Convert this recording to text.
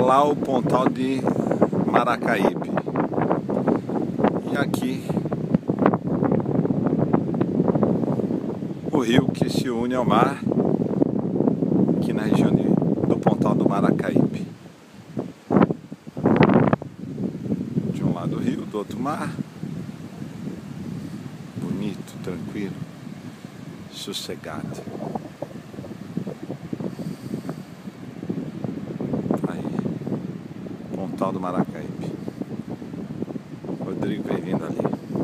lá o Pontal de Maracaípe. E aqui o rio que se une ao mar, aqui na região do Pontal do Maracaípe. De um lado o rio, do outro mar. Bonito, tranquilo, sossegado. Aí, Pontal do Maracaípe. Rodrigo vem vindo ali.